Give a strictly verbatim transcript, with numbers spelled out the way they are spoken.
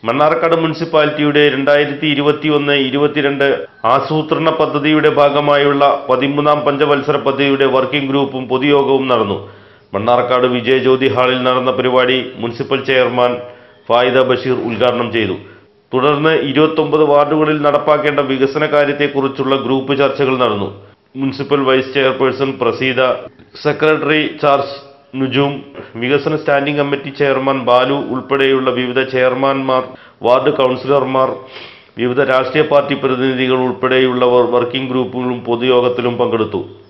മണ്ണാർക്കാട് മുനിസിപ്പാലിറ്റിയുടെ രണ്ടായിരത്തി ഇരുപത്തി ഒന്ന് ഇരുപത്തിരണ്ട് ആസൂത്രണ പദ്ധതിയുടെ ഭാഗമായുള്ള പതിമൂന്നാം പഞ്ചവത്സര പദ്ധതിയുടെ വർക്കിംഗ് ഗ്രൂപ്പും പൊതുയോഗവും നടന്നു. മണ്ണാർക്കാട് വിജയജ്യോതി ഹാളിൽ നടന്ന പരിപാടി മുനിസിപ്പൽ ചെയർമാൻ ഫായിദ ബഷീർ ഉദ്ഘാടനം ചെയ്തു. തുടർന്ന് ഇരുപത്തൊമ്പത് വാർഡുകളിൽ നടപ്പാക്കേണ്ട വികസന കാര്യത്തെക്കുറിച്ചുള്ള ഗ്രൂപ്പ് ചർച്ചകൾ നടന്നു. Municipal vice chairperson Praseeda, secretary charge Nujoom, വികസന സ്റ്റാൻഡിംഗ് കമ്മിറ്റി ചെയർമാൻ ബാലു ഉൾപ്പെടെയുള്ള വിവിധ ചെയർമാൻമാർ, വാർഡ് കൗൺസിലർമാർ, വിവിധ രാഷ്ട്രീയ പാർട്ടി പ്രതിനിധികൾ ഉൾപ്പെടെയുള്ളവർ വർക്കിംഗ് ഗ്രൂപ്പുകളും പൊതുയോഗത്തിലും പങ്കെടുത്തു.